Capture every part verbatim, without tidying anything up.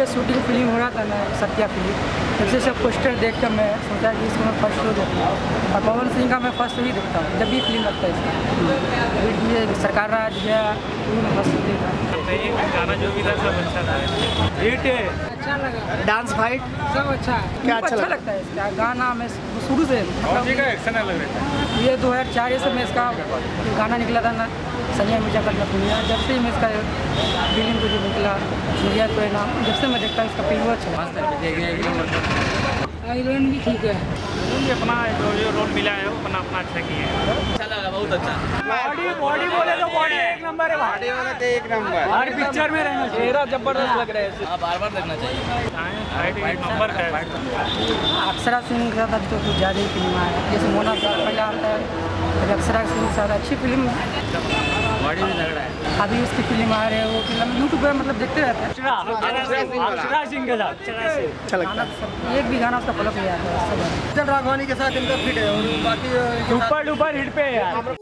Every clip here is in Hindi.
शूटिंग फिल्म हो रहा था ना सत्या फिल्म, जब से सब पोस्टर देख कर मैं सोचा कि इसको मैं फर्स्ट शो देखूँ और पवन सिंह का मैं फर्स्ट शो ही देखता हूँ जब भी फिल्म लगता है इसका। ये सरकार राज गया मैं फर्स्ट शो देखा, गाना जो भी था सब अच्छा था, हिट है, अच्छा लगा, डांस फाइट सब अच्छा क्या अच्छा, अच्छा लगता है इसका गाना। मैं शुरू से मतलब एक्शन अलग रहता है। ये दो हज़ार चार से मैं इसका गाना निकला था ना सनिया मिर्जा का दुनिया, जब से मैं इसका फिल्म को जो निकला मिर्जा तो है नाम, जब से मैं देखता हूँ इसका फिल्म अच्छा। हीरोइन भी ठीक है, भी अपना जो रोल मिला है वो अपना अपना अच्छा किया है, अच्छा लगा, बहुत अच्छा। बॉडी बॉडी बोले तो बॉडी एक नंबर है, बॉडी वाला तो एक नंबर, हर पिक्चर में रहना चाहिए, चेहरा जबरदस्त लग रहा है, हाँ बार बार देखना चाहिए। फाइट एक नंबर का है। अक्षरा सिंह के साथ तो कुछ ज़्यादा ही फिल्म आया, जैसे मोना पहले आता है, अक्षरा सिंह के साथ अच्छी फिल्म, बॉडी भी लग रहा है। अभी उसकी फिल्म आ रही है, वो फिल्म यूट्यूब पर मतलब देखते रहते हैं। अक्षरा सिंह के साथ अच्छा लगता है, एक भी गाना उसका फ्लॉप नहीं आता है। चल राघवानी के साथ इनका फिट है और बाकी सुपर डुपर हिट पे है यार।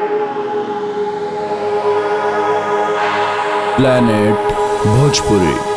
प्लैनेट भोजपुरी।